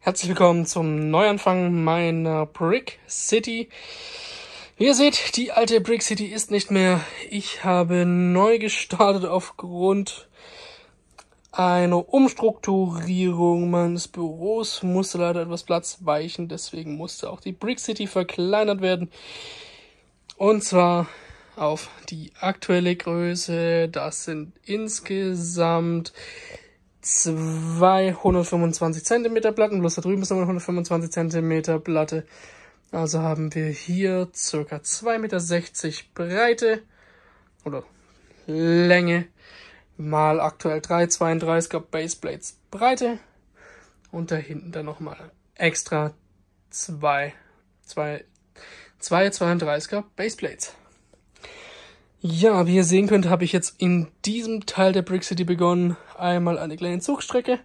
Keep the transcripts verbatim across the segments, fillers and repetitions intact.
Herzlich willkommen zum Neuanfang meiner Brick City. Wie ihr seht, die alte Brick City ist nicht mehr. Ich habe neu gestartet aufgrund einer Umstrukturierung meines Büros. Musste leider etwas Platz weichen, deswegen musste auch die Brick City verkleinert werden. Und zwar auf die aktuelle Größe. Das sind insgesamt zweihundertfünfundzwanzig Zentimeter Platten, bloß da drüben ist noch eine hundertfünfundzwanzig Zentimeter Platte. Also haben wir hier circa zwei Meter sechzig Breite oder Länge mal aktuell drei zweiunddreißiger Baseplates Breite und da hinten dann nochmal extra zwei, zwei, zwei zweiunddreißiger Baseplates. Ja, wie ihr sehen könnt, habe ich jetzt in diesem Teil der Brick City begonnen. Einmal eine kleine Zugstrecke.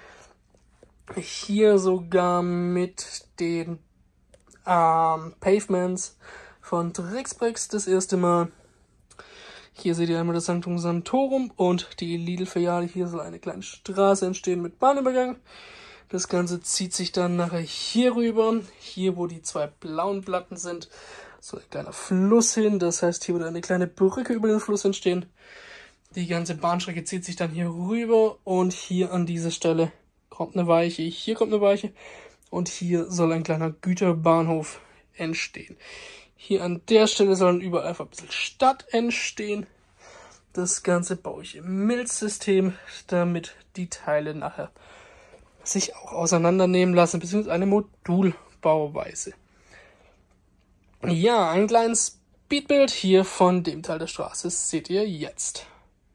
Hier sogar mit den ähm, Pavements von Trixbricks das erste Mal. Hier seht ihr einmal das Sanctum Sanctorum und die Lidl-Filiale. Hier soll eine kleine Straße entstehen mit Bahnübergang. Das Ganze zieht sich dann nachher hier rüber. Hier, wo die zwei blauen Platten sind, so ein kleiner Fluss hin. Das heißt, hier wird eine kleine Brücke über den Fluss entstehen. Die ganze Bahnstrecke zieht sich dann hier rüber und hier an dieser Stelle kommt eine Weiche. Hier kommt eine Weiche und hier soll ein kleiner Güterbahnhof entstehen. Hier an der Stelle soll dann überall einfach ein bisschen Stadt entstehen. Das Ganze baue ich im Milzsystem, damit die Teile nachher sich auch auseinandernehmen lassen, beziehungsweise eine Modulbauweise. Ja, ein kleines Speedbild hier von dem Teil der Straße seht ihr jetzt.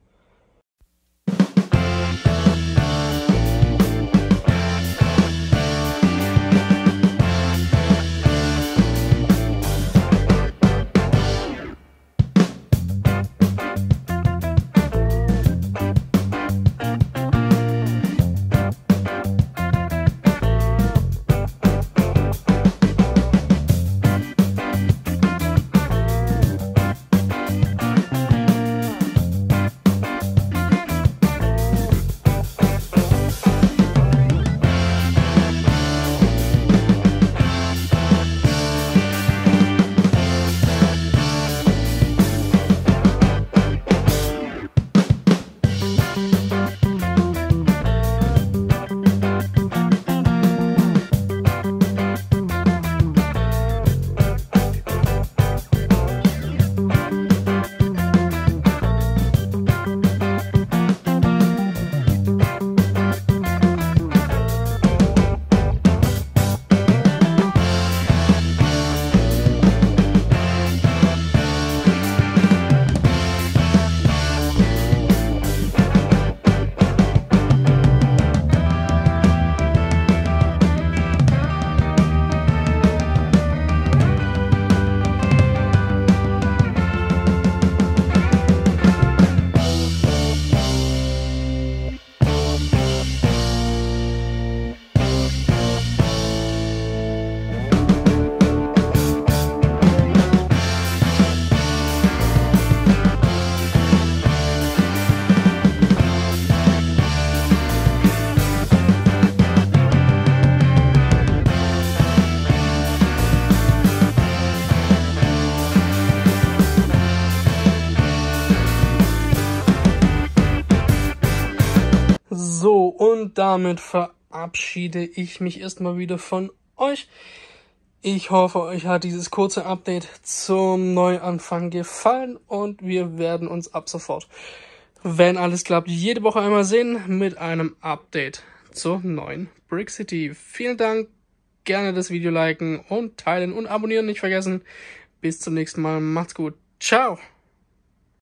So, und damit verabschiede ich mich erstmal wieder von euch. Ich hoffe, euch hat dieses kurze Update zum Neuanfang gefallen und wir werden uns ab sofort, wenn alles klappt, jede Woche einmal sehen mit einem Update zur neuen Brick City. Vielen Dank, gerne das Video liken und teilen und abonnieren nicht vergessen. Bis zum nächsten Mal, macht's gut, ciao!